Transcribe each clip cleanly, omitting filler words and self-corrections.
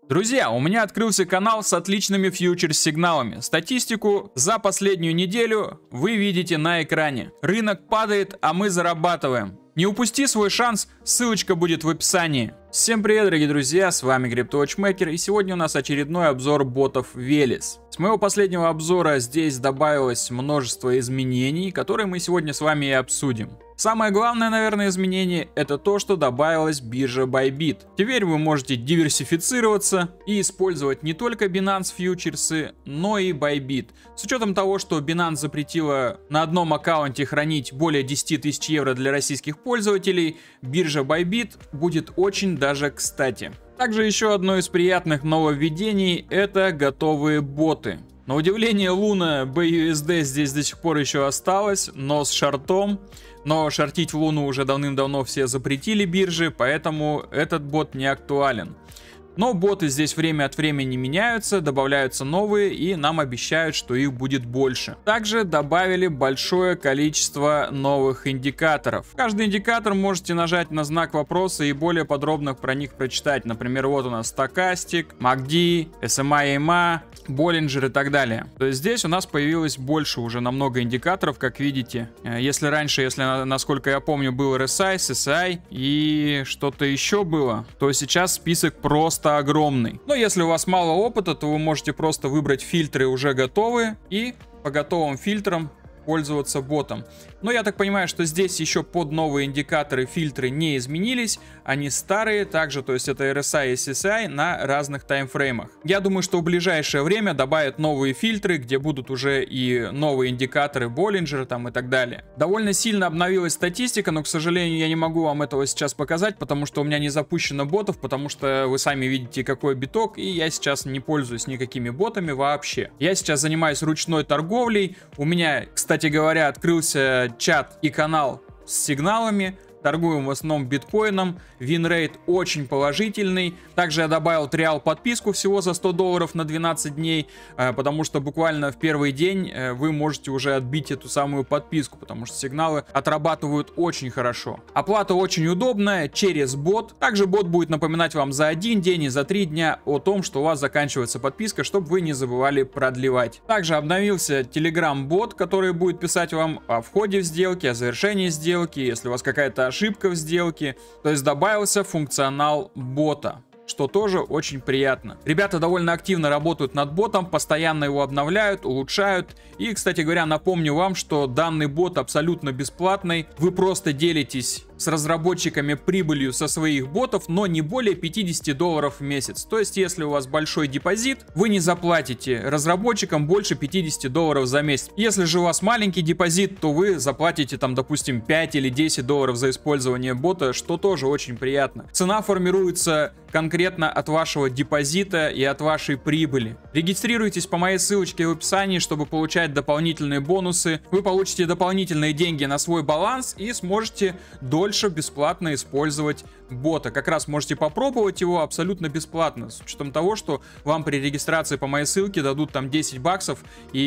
Друзья, у меня открылся канал с отличными фьючерс-сигналами. Статистику за последнюю неделю вы видите на экране. Рынок падает, а мы зарабатываем. Не упусти свой шанс, ссылочка будет в описании. Всем привет, дорогие друзья, с вами CryptoWatchmaker, и сегодня у нас очередной обзор ботов Veles. С моего последнего обзора здесь добавилось множество изменений, которые мы сегодня с вами и обсудим. Самое главное, наверное, изменение — это то, что добавилась биржа Bybit. Теперь вы можете диверсифицироваться и использовать не только Binance фьючерсы, но и Bybit. С учетом того, что Binance запретила на одном аккаунте хранить более 10 тысяч евро для российских пользователей, биржа Bybit будет очень даже кстати. Также еще одно из приятных нововведений — это готовые боты. На удивление, Луна BUSD здесь до сих пор еще осталась, но с шортом. Но шортить в Луну уже давным-давно все запретили биржи, поэтому этот бот не актуален. Но боты здесь время от времени меняются, добавляются новые, и нам обещают, что их будет больше. Также добавили большое количество новых индикаторов. Каждый индикатор можете нажать на знак вопроса и более подробно про них прочитать. Например, вот у нас Stochastic, MACD, SMA, EMA, Bollinger и так далее. То есть здесь у нас появилось больше уже намного индикаторов, как видите. Если раньше, насколько я помню, был RSI, CSI и что-то еще было, то сейчас список просто огромный. Но если у вас мало опыта, то вы можете просто выбрать фильтры уже готовые и по готовым фильтрам пользоваться ботом. Но я так понимаю, что здесь еще под новые индикаторы фильтры не изменились, они старые также, то есть это RSI и CSI на разных таймфреймах. Я думаю, что в ближайшее время добавят новые фильтры, где будут уже и новые индикаторы Bollinger там и так далее. Довольно сильно обновилась статистика, но, к сожалению, я не могу вам этого сейчас показать, потому что у меня не запущено ботов, потому что вы сами видите, какой биток, и я сейчас не пользуюсь никакими ботами вообще. Я сейчас занимаюсь ручной торговлей, у меня, кстати говоря, открылся чат и канал с сигналами. Торгуем в основном биткоином, винрейт очень положительный. Также я добавил триал подписку всего за $100 на 12 дней, потому что буквально в первый день вы можете уже отбить эту самую подписку, потому что сигналы отрабатывают очень хорошо. Оплата очень удобная, через бот. Также бот будет напоминать вам за 1 день и за 3 дня о том, что у вас заканчивается подписка, чтобы вы не забывали продлевать. Также обновился Telegram-бот, который будет писать вам о входе в сделки, о завершении сделки, если у вас какая-то ошибка в сделке. То есть добавился функционал бота, что тоже очень приятно. Ребята довольно активно работают над ботом, постоянно его обновляют, улучшают. И, кстати говоря, напомню вам, что данный бот абсолютно бесплатный. Вы просто делитесь с разработчиками прибылью со своих ботов, но не более $50 в месяц. То есть, если у вас большой депозит, вы не заплатите разработчикам больше $50 за месяц. Если же у вас маленький депозит, то вы заплатите там, допустим, $5 или $10 за использование бота, что тоже очень приятно. Цена формируется конкретно от вашего депозита и от вашей прибыли. Регистрируйтесь по моей ссылочке в описании, чтобы получать дополнительные бонусы. Вы получите дополнительные деньги на свой баланс и сможете дольше бесплатно использовать бота. Как раз можете попробовать его абсолютно бесплатно, с учетом того, что вам при регистрации по моей ссылке дадут там $10,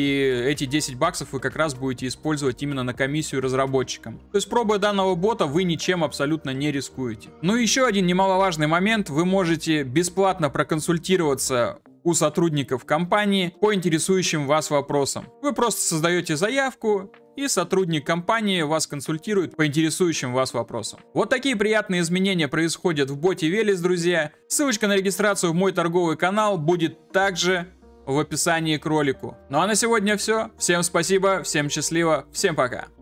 и эти $10 вы как раз будете использовать именно на комиссию разработчикам. То есть, пробуя данного бота, вы ничем абсолютно не рискуете. Ну и еще один немаловажный момент: вы можете бесплатно проконсультироваться у сотрудников компании по интересующим вас вопросам. Вы просто создаете заявку, и сотрудник компании вас консультирует по интересующим вас вопросам. Вот такие приятные изменения происходят в боте Veles, друзья. Ссылочка на регистрацию в мой торговый канал будет также в описании к ролику. Ну а на сегодня все. Всем спасибо, всем счастливо, всем пока.